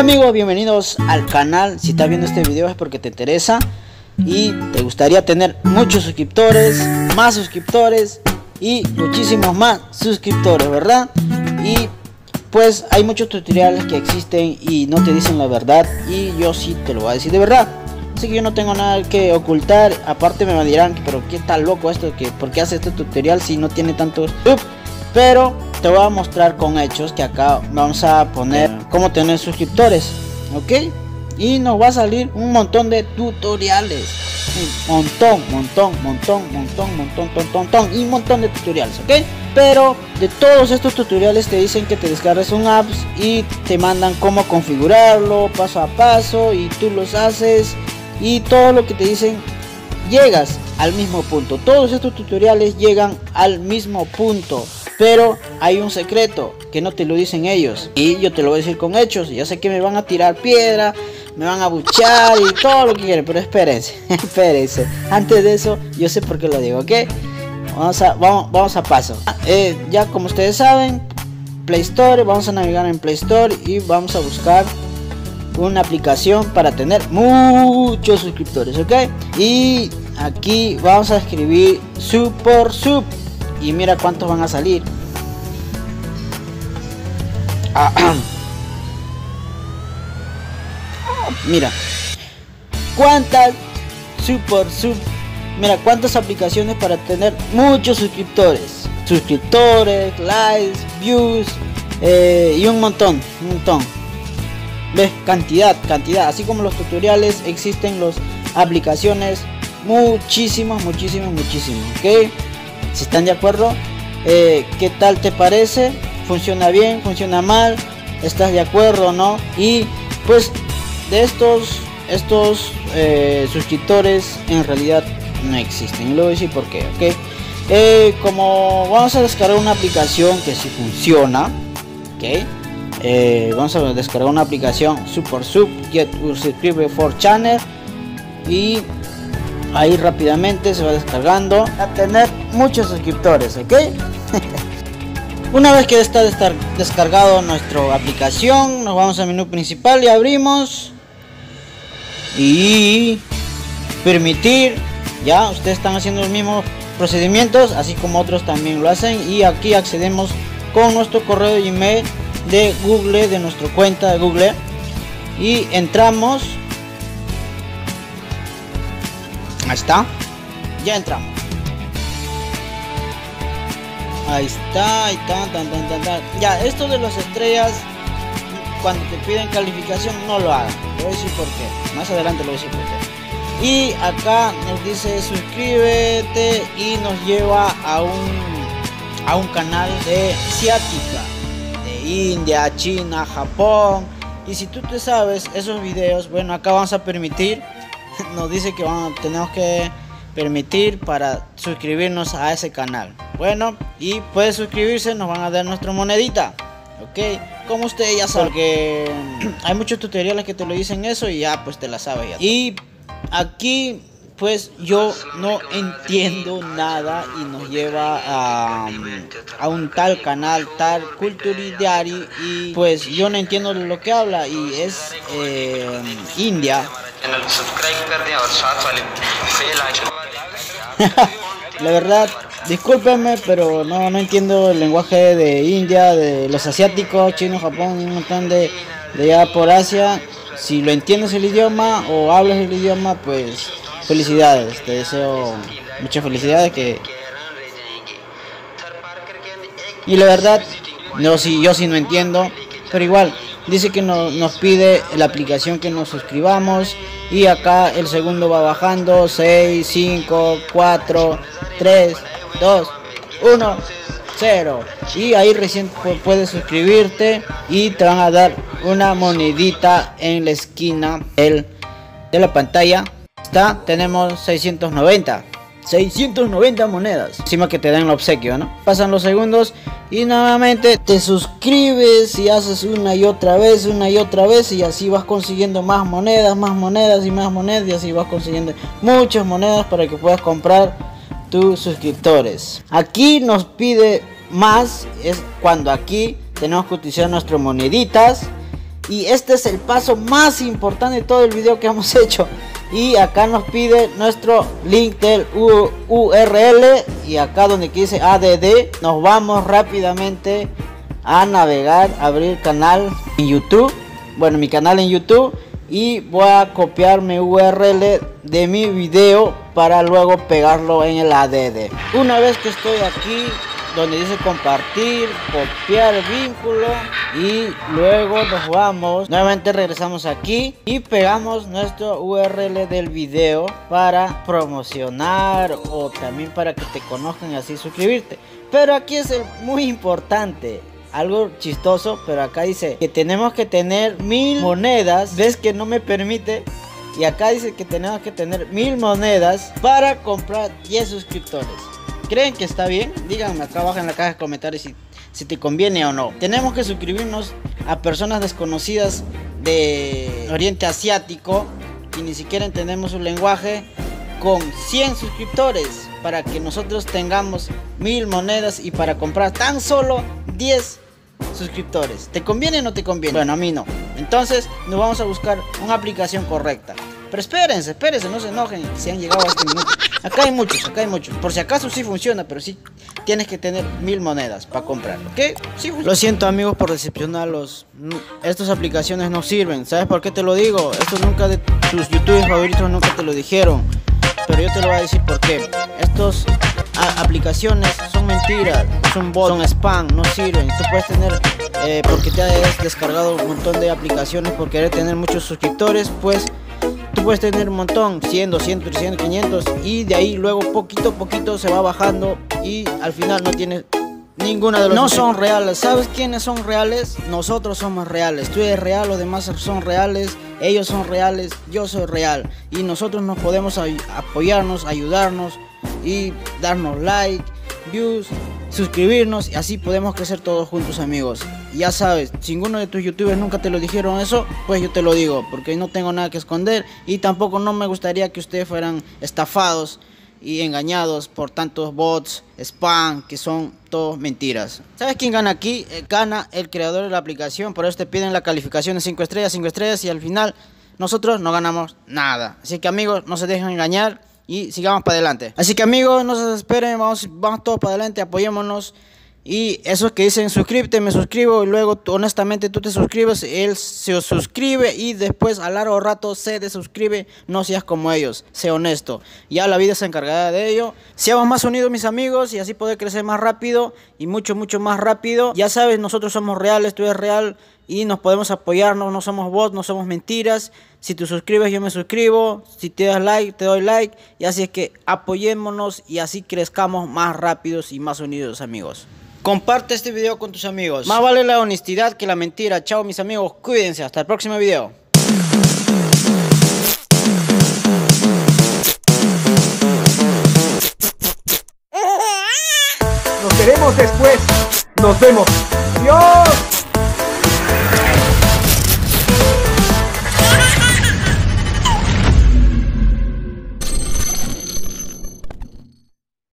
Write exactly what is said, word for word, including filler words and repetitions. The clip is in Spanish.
amigos, bienvenidos al canal. Si estás viendo este video es porque te interesa y te gustaría tener muchos suscriptores, más suscriptores y muchísimos más suscriptores, ¿verdad? Y pues hay muchos tutoriales que existen y no te dicen la verdad, y yo sí te lo voy a decir de verdad. Así que yo no tengo nada que ocultar. Aparte me dirán, pero qué tal loco esto, que por qué hace este tutorial si no tiene tantos sub. Pero te voy a mostrar con hechos que acá vamos a poner cómo tener suscriptores, ok, y nos va a salir un montón de tutoriales, un montón, montón, montón, montón, montón, montón, montón y un montón de tutoriales, ok. Pero de todos estos tutoriales te dicen que te descargues un apps y te mandan cómo configurarlo paso a paso, y tú los haces y todo lo que te dicen llegas al mismo punto. Todos estos tutoriales llegan al mismo punto, pero hay un secreto que no te lo dicen ellos y yo te lo voy a decir con hechos. Ya sé que me van a tirar piedra, me van a buchar y todo lo que quieren, pero espérense, espérense. Antes de eso, yo sé por qué lo digo, ¿ok? Vamos a, vamos, vamos a paso. Eh, ya como ustedes saben, Play Store, vamos a navegar en Play Store y vamos a buscar una aplicación para tener muchos suscriptores, ok. Y aquí vamos a escribir Super Sub y mira cuántos van a salir. Mira cuántas Super Sub, mira cuántas aplicaciones para tener muchos suscriptores, suscriptores, likes, views, eh, y un montón, un montón. ¿Ves? Cantidad, cantidad. Así como los tutoriales, existen las aplicaciones, muchísimos, muchísimos, muchísimos, ¿ok? Si están de acuerdo, eh, ¿qué tal te parece? ¿Funciona bien? ¿Funciona mal? ¿Estás de acuerdo o no? Y pues de estos, estos eh, suscriptores en realidad no existen. Y luego voy a decir por qué, ¿ok? Eh, como vamos a descargar una aplicación que sí funciona, ¿ok? Eh, vamos a descargar una aplicación Super Sub Get Subscribe for Channel y ahí rápidamente se va descargando a tener muchos suscriptores, ok. Una vez que está descargado nuestra aplicación, nos vamos al menú principal y abrimos y permitir. Ya ustedes están haciendo los mismos procedimientos así como otros también lo hacen, y aquí accedemos con nuestro correo de email de Google, de nuestra cuenta de Google, y entramos. Ahí está, ya entramos. Ahí está, ahí está, tan, tan, tan, tan. Ya, esto de las estrellas, cuando te piden calificación, no lo hagan. Te voy a decir por qué. Más adelante lo voy a decir por qué. Y acá nos dice suscríbete y nos lleva a un a un canal de asiática, de India, China, Japón. Y si tú te sabes esos videos, bueno, acá vamos a permitir. Nos dice que vamos, tenemos que permitir para suscribirnos a ese canal. Bueno, y puede suscribirse, nos van a dar nuestra monedita, ok. Como ustedes ya saben, que hay muchos tutoriales que te lo dicen eso y ya pues te la sabes ya. Y aquí pues yo no entiendo nada y nos lleva a, a un tal canal, tal Culture Diary, y pues yo no entiendo de lo que habla y es eh, India. La verdad, discúlpenme, pero no, no entiendo el lenguaje de India, de los asiáticos, China, Japón y un montón de, de allá por Asia. Si lo entiendes el idioma o hablas el idioma, pues felicidades, te deseo muchas felicidades. Que y la verdad, no, si yo sí no entiendo, pero igual dice que no, nos pide la aplicación que nos suscribamos, y acá el segundo va bajando. Seis, cinco, cuatro, tres, dos, uno, cero, y ahí recién puedes suscribirte y te van a dar una monedita en la esquina del, de la pantalla. Está, tenemos seiscientos noventa monedas, encima que te dan el obsequio, ¿no? Pasan los segundos y nuevamente te suscribes y haces una y otra vez, una y otra vez, y así vas consiguiendo más monedas, más monedas y más monedas, y así vas consiguiendo muchas monedas para que puedas comprar tus suscriptores. Aquí nos pide más, es cuando aquí tenemos que utilizar nuestras moneditas Y este es el paso más importante de todo el video que hemos hecho. Y acá nos pide nuestro link del U R L. Y acá donde dice A D D, nos vamos rápidamente a navegar, abrir canal en YouTube. Bueno, mi canal en YouTube. Y voy a copiar mi U R L de mi video para luego pegarlo en el A D D. Una vez que estoy aquí donde dice compartir, copiar vínculo, y luego nos vamos, nuevamente regresamos aquí y pegamos nuestro U R L del video para promocionar o también para que te conozcan y así suscribirte. Pero aquí es el muy importante, algo chistoso, pero acá dice que tenemos que tener mil monedas. Ves que no me permite. Y acá dice que tenemos que tener mil monedas para comprar diez suscriptores. ¿Creen que está bien? Díganme acá abajo en la caja de comentarios si, si te conviene o no. Tenemos que suscribirnos a personas desconocidas de Oriente Asiático y ni siquiera entendemos su lenguaje, con cien suscriptores para que nosotros tengamos mil monedas y para comprar tan solo diez suscriptores. ¿Te conviene o no te conviene? Bueno, a mí no. Entonces nos vamos a buscar una aplicación correcta. Pero espérense, espérense, no se enojen si han llegado a este minuto. Acá hay muchos, acá hay muchos. Por si acaso sí funciona, pero sí tienes que tener mil monedas para comprar, ¿ok? Sí funciona. Lo siento, amigos, por decepcionarlos. Estas aplicaciones no sirven. ¿Sabes por qué te lo digo? Esto nunca de tus youtubers favoritos nunca te lo dijeron. Pero yo te lo voy a decir por qué. Estos aplicaciones son mentiras, son bots, son spam, no sirven. Tú puedes tener, eh, porque te has descargado un montón de aplicaciones por querer tener muchos suscriptores, pues tú puedes tener un montón, cien, doscientos, trescientos, quinientos, y de ahí luego poquito a poquito se va bajando y al final no tienes ninguna de los... No son reales. ¿Sabes quiénes son reales? Nosotros somos reales. Tú eres real, los demás son reales, ellos son reales, yo soy real. Y nosotros nos podemos apoyarnos, ayudarnos y darnos like, views, suscribirnos, y así podemos crecer todos juntos, amigos. Ya sabes, si ninguno de tus youtubers nunca te lo dijeron eso, pues yo te lo digo, porque no tengo nada que esconder y tampoco no me gustaría que ustedes fueran estafados y engañados por tantos bots, spam, que son todos mentiras. ¿Sabes quién gana aquí? Eh, gana el creador de la aplicación. Por eso te piden la calificación de cinco estrellas, cinco estrellas, y al final nosotros no ganamos nada. Así que, amigos, no se dejen engañar y sigamos para adelante. Así que, amigos, no se desesperen, vamos, vamos todos para adelante, apoyémonos. Y esos que dicen suscríbete, me suscribo, y luego honestamente tú te suscribes, él se suscribe y después a largo rato se desuscribe. No seas como ellos, sé honesto, ya la vida se encargará de ello. Seamos más unidos, mis amigos, y así poder crecer más rápido y mucho mucho más rápido. Ya sabes, nosotros somos reales, tú eres real y nos podemos apoyarnos, no somos bots, no somos mentiras. Si tú suscribes, yo me suscribo, si te das like, te doy like, y así es que apoyémonos y así crezcamos más rápidos y más unidos, amigos. Comparte este video con tus amigos. Más vale la honestidad que la mentira. Chao, mis amigos. Cuídense. Hasta el próximo video. Nos veremos después. Nos vemos. ¡Dios!